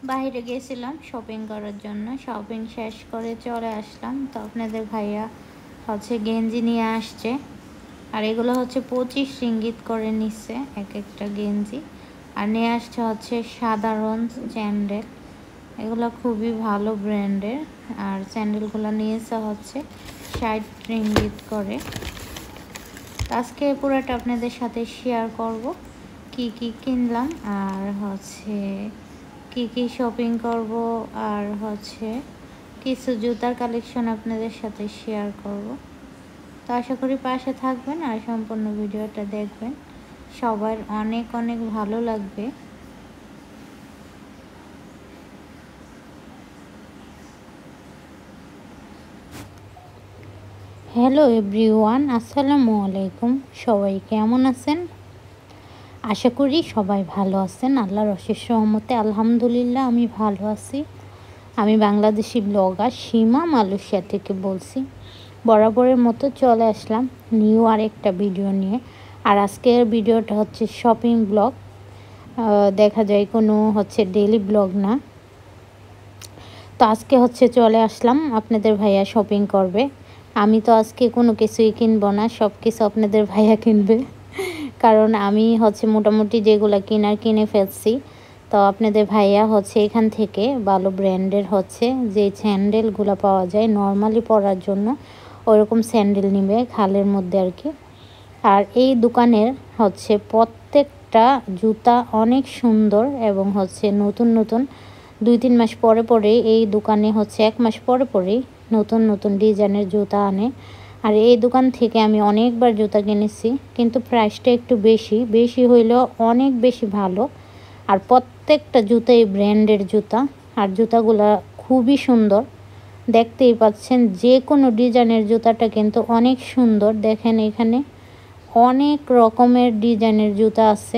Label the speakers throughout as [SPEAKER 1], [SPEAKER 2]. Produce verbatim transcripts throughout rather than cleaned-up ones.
[SPEAKER 1] বাইরে গেছিলাম শপিং করার জন্য। শপিং শেষ করে চলে আসলাম। তো আপনাদের ভাইয়া হচ্ছে গেঞ্জি নিয়ে আসছে, আর এগুলো হচ্ছে পঁচিশ রিঙ্গিত করে নিচ্ছে এক একটা গেঞ্জি। আর নিয়ে আসছে হচ্ছে সাধারণ স্যান্ডেল, এগুলো খুবই ভালো ব্র্যান্ডের। আর স্যান্ডেলগুলো নিয়েছে হচ্ছে ষাট রিঙ্গিত করে। আজকে পুরোটা আপনাদের সাথে শেয়ার করব কি কি কিনলাম, আর হচ্ছে কি কি শপিং করব, আর হচ্ছে কিছু জুতার কালেকশন আপনাদের সাথে শেয়ার করব। তো আশা করি পাশে থাকবেন আর সম্পূর্ণ ভিডিওটা দেখবেন, সবার অনেক অনেক ভালো লাগবে। হ্যালো এভরিওয়ান, আসসালামু আলাইকুম। সবাই কেমন আছেন? আশা করি সবাই ভালো আছেন। আল্লাহর অশেষ রহমতে আলহামদুলিল্লাহ আমি ভালো আছি। আমি বাংলাদেশি ব্লগার সীমা মালয়েশিয়া থেকে বলছি। বরাবরের মতো চলে আসলাম নিউ আর একটা ভিডিও নিয়ে। আর আজকের ভিডিওটা হচ্ছে শপিং ব্লগ, দেখা যায় কোনো হচ্ছে ডেইলি ব্লগ না। তো আজকে হচ্ছে চলে আসলাম, আপনাদের ভাইয়া শপিং করবে। আমি তো আজকে কোনো কিছুই কিনবো না, সব কিছু আপনাদের ভাইয়া কিনবে, কারণ আমি হচ্ছে মোটামুটি যেগুলো কিনার কিনে ফেলছি। তো আপনাদের ভাইয়া হচ্ছে এখান থেকে ভালো ব্র্যান্ডের হচ্ছে যে স্যান্ডেলগুলো পাওয়া যায় নর্মালি পরার জন্য, ওরকম স্যান্ডেল নিবে খালের মধ্যে আর কি। আর এই দোকানের হচ্ছে প্রত্যেকটা জুতা অনেক সুন্দর এবং হচ্ছে নতুন নতুন দুই তিন মাস পরে পরে এই দোকানে হচ্ছে এক মাস পরে পরেই নতুন নতুন ডিজাইনের জুতা আনে। আর এই দোকান থেকে আমি অনেকবার জুতা কিনেছি, কিন্তু প্রাইসটা একটু বেশি বেশি হইলেও অনেক বেশি ভালো। আর প্রত্যেকটা জুতাই ব্র্যান্ডের জুতা, আর জুতাগুলা খুবই সুন্দর, দেখতেই পাচ্ছেন যে কোনো ডিজাইনের জুতাটা কিন্তু অনেক সুন্দর। দেখেন এখানে অনেক রকমের ডিজাইনের জুতা আছে,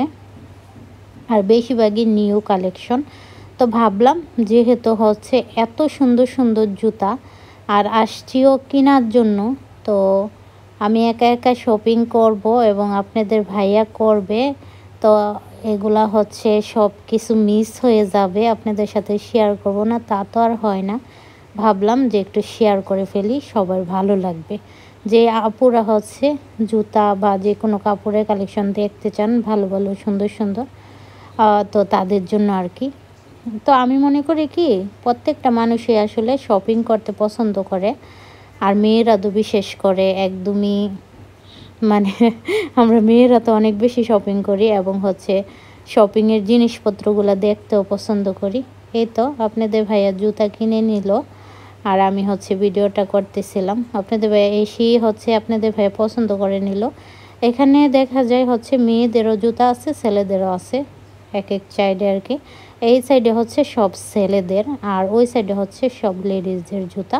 [SPEAKER 1] আর বেশিরভাগই নিউ কালেকশন। তো ভাবলাম যেহেতু হচ্ছে এত সুন্দর সুন্দর জুতা আর আসছিও কেনার জন্য, তো আমি একা একা শপিং করব এবং আপনাদের ভাইয়া করবে, তো এগুলা হচ্ছে সব কিছু মিস হয়ে যাবে, আপনাদের সাথে শেয়ার করব না তা তো আর হয় না। ভাবলাম যে একটু শেয়ার করে ফেলি, সবার ভালো লাগবে। যে আপুরা হচ্ছে জুতা বা যে কোনো কাপড়ের কালেকশন দেখতে চান ভালো ভালো সুন্দর সুন্দর, তো তাদের জন্য আর কি। তো আমি মনে করি কি প্রত্যেকটা মানুষই আসলে শপিং করতে পছন্দ করে, আর মেয়েরা তো বিশেষ করে একদমই, মানে আমরা মেয়েরা তো অনেক বেশি শপিং করি এবং হচ্ছে শপিংয়ের জিনিসপত্রগুলো দেখতেও পছন্দ করি। এই তো আপনাদের ভাইয়া জুতা কিনে নিল, আর আমি হচ্ছে ভিডিওটা করতেছিলাম। আপনাদের ভাইয়া এসেই হচ্ছে আপনাদের ভাইয়া পছন্দ করে নিল। এখানে দেখা যায় হচ্ছে মেয়েদেরও জুতা আছে, ছেলেদেরও আছে এক এক সাইডে আর কি। এই সাইডে হচ্ছে সব ছেলেদের, আর ওই সাইডে হচ্ছে সব লেডিসদের জুতা।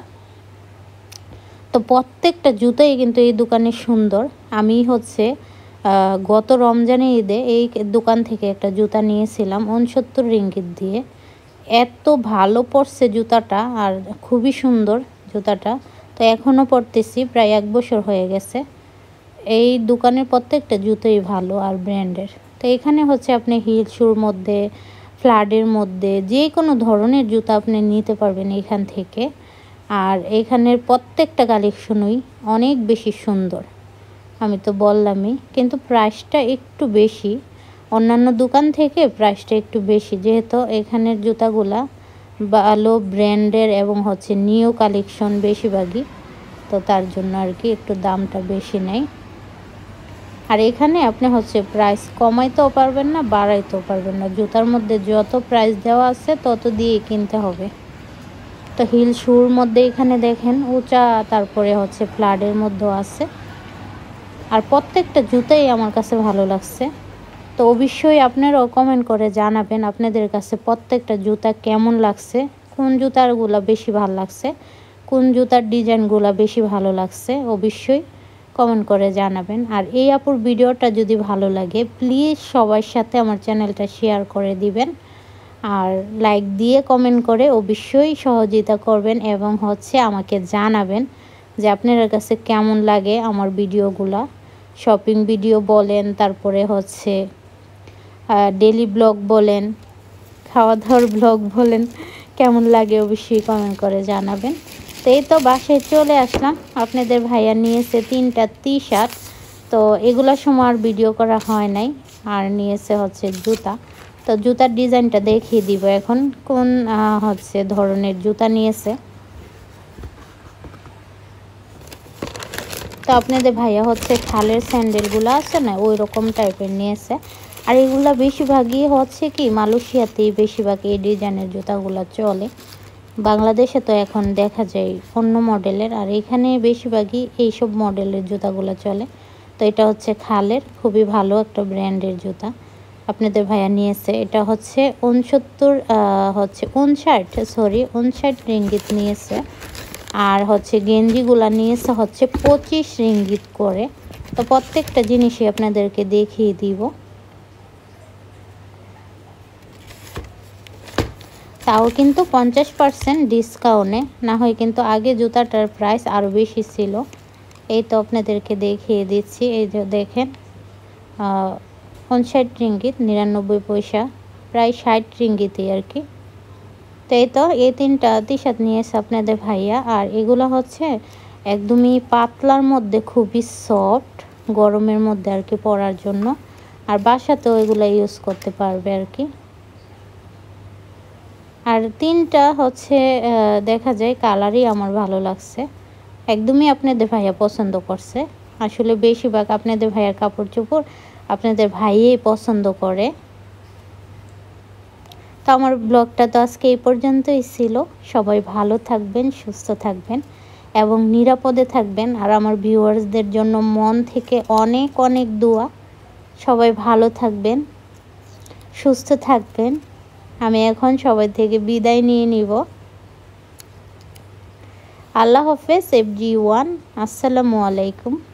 [SPEAKER 1] তো প্রত্যেকটা জুতাই কিন্তু এই দোকানে সুন্দর। আমি হচ্ছে গত রমজানে ঈদে এই দোকান থেকে একটা জুতা নিয়েছিলাম উনসত্তর রিঙ্গিত দিয়ে। এত ভালো পড়ছে জুতাটা, আর খুবই সুন্দর জুতাটা। তো এখনও পরতেছি, প্রায় এক বছর হয়ে গেছে। এই দোকানের প্রত্যেকটা জুতোই ভালো আর ব্র্যান্ডের। তো এখানে হচ্ছে আপনি হিল শুর মধ্যে, ফ্ল্যাটের মধ্যে যে কোনো ধরনের জুতা আপনি নিতে পারবেন এখান থেকে। আর এখানের প্রত্যেকটা কালেকশনই অনেক বেশি সুন্দর, আমি তো বললামই, কিন্তু প্রাইসটা একটু বেশি অন্যান্য দোকান থেকে, প্রাইসটা একটু বেশি যেহেতু এখানের জুতাগুলা ভালো ব্র্যান্ডের এবং হচ্ছে নিউ কালেকশন বেশিরভাগই, তো তার জন্য আর কি একটু দামটা বেশি নেয়। আর এখানে আপনি হচ্ছে প্রাইস কমাইতেও পারবেন না, বাড়াইতেও পারবেন না। জুতার মধ্যে যত প্রাইস দেওয়া আছে তত দিয়ে কিনতে হবে। তো হিল শুর মধ্যে এখানে দেখেন উঁচা, তারপরে হচ্ছে ফ্ল্যাটের মধ্যেও আছে। আর প্রত্যেকটা জুতাই আমার কাছে ভালো লাগছে। তো অবশ্যই আপনারাও কমেন্ট করে জানাবেন আপনাদের কাছে প্রত্যেকটা জুতা কেমন লাগছে, কোন জুতারগুলো বেশি ভালো লাগছে, কোন জুতার ডিজাইনগুলো বেশি ভালো লাগছে, অবশ্যই কমেন্ট করে জানাবেন। আর এই আপুর ভিডিওটা যদি ভালো লাগে প্লিজ সবার সাথে আমার চ্যানেলটা শেয়ার করে দিবেন, আর লাইক দিয়ে কমেন্ট করে অবশ্যই সহযোগিতা করবেন এবং হচ্ছে আমাকে জানাবেন যে আপনাদের কাছে কেমন লাগে আমার ভিডিওগুলা। শপিং ভিডিও বলেন, তারপরে হচ্ছে ডেলি ব্লগ বলেন, খাওয়া দাওয়ার ব্লগ বলেন, কেমন লাগে অবশ্যই কমেন্ট করে জানাবেন। তো এই তো বাসায় চলে আসলাম, আপনাদের ভাইয়া নিয়েছে তিনটা টি শার্ট, তো এগুলোর সময় আর ভিডিও করা হয় নাই। আর নিয়েছে হচ্ছে জুতা, তো জুতার ডিজাইনটা দেখিয়ে দিব এখন কোন হচ্ছে ধরনের জুতা নিয়েছে। তো আপনাদের ভাইয়া হচ্ছে খালের স্যান্ডেলগুলো আছে না, ওই রকম টাইপের নিয়েছে। আর এগুলা বেশিরভাগই হচ্ছে কি মালয়েশিয়াতেই বেশিরভাগ এই ডিজাইনের জুতাগুলো চলে। বাংলাদেশে তো এখন দেখা যায় অন্য মডেলের, আর এখানে বেশিরভাগই এইসব মডেলের জুতাগুলো চলে। তো এটা হচ্ছে খালের, খুবই ভালো একটা ব্র্যান্ডের জুতা আপনাদের ভাইয়া নিয়েছে। এটা হচ্ছে উনসত্তর হচ্ছে উনষাট সরি উনষাট রিঙ্গিত নিয়েছে। আর হচ্ছে গেঞ্জিগুলা নিয়েছে হচ্ছে পঁচিশ রিঙ্গিত করে। তো প্রত্যেকটা জিনিসই আপনাদেরকে দেখিয়ে দিব। তাও কিন্তু পঞ্চাশ পার্সেন্ট ডিসকাউন্টে, না হয় কিন্তু আগে জুতাটার প্রাইস আরও বেশি ছিল। এই তো আপনাদেরকে দেখিয়ে দিচ্ছি, এই যে দেখেন উনষাট রিঙ্গিত নিরানব্বই পয়সা, প্রায় ষাট রিঙ্গিতই আর কি। তো এই তো এই তিনটা টি শার্ট নিয়েছে আপনাদের ভাইয়া। আর এগুলো হচ্ছে একদমই পাতলার মধ্যে, খুবই সফট, গরমের মধ্যে আর কি পরার জন্য। আর বাসাতেও এগুলো ইউজ করতে পারবে আর কি। আর তিনটা হচ্ছে দেখা যায় কালারই আমার ভালো লাগছে, একদমই আপনাদের ভাইয়া পছন্দ করছে। আসলে বেশিরভাগ আপনাদের ভাইয়ার কাপড় চোপড় আপনাদের ভাইয়াই পছন্দ করে। তো আমার ব্লগটা তো আজকে এই পর্যন্তই ছিল। সবাই ভালো থাকবেন, সুস্থ থাকবেন এবং নিরাপদে থাকবেন। আর আমার ভিউয়ার্সদের জন্য মন থেকে অনেক অনেক দোয়া। সবাই ভালো থাকবেন, সুস্থ থাকবেন। আমি এখন সবাই থেকে বিদায় নিয়ে নিব। আল্লাহ হাফেজ এফ জি ওয়ান। আসসালামু আলাইকুম।